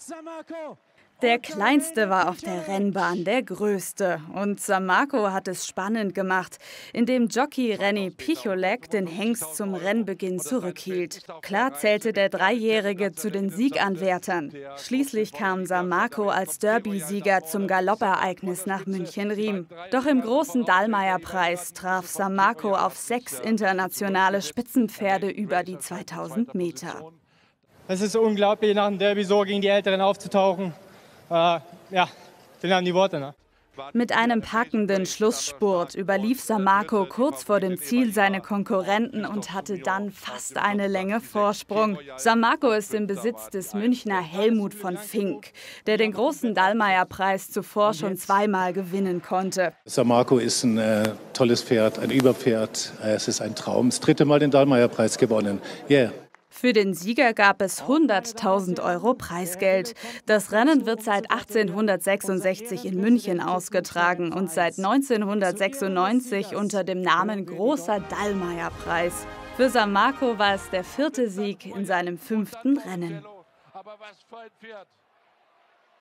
Der Kleinste war auf der Rennbahn der Größte. Und San Marco hat es spannend gemacht, indem Jockey René Picholek den Hengst zum Rennbeginn zurückhielt. Klar zählte der Dreijährige zu den Sieganwärtern. Schließlich kam San Marco als Derby-Sieger zum Galoppereignis nach München-Riem. Doch im großen Dallmayr-Preis traf San Marco auf 6 internationale Spitzenpferde über die 2000 Meter. Es ist unglaublich, nach dem Derby so gegen die Älteren aufzutauchen. Ja, sind dann die Worte, ne? Mit einem packenden Schlussspurt überlief San Marco kurz vor dem Ziel seine Konkurrenten und hatte dann fast eine Länge Vorsprung. San Marco ist im Besitz des Münchner Helmut von Fink, der den großen Dallmayr-Preis zuvor schon zweimal gewinnen konnte. San Marco ist ein tolles Pferd, ein Überpferd. Es ist ein Traum. Das 3. Mal den Dallmayr-Preis gewonnen. Yeah. Für den Sieger gab es 100.000 € Preisgeld. Das Rennen wird seit 1866 in München ausgetragen und seit 1996 unter dem Namen Großer Dallmayr-Preis. Für San Marco war es der 4. Sieg in seinem 5. Rennen.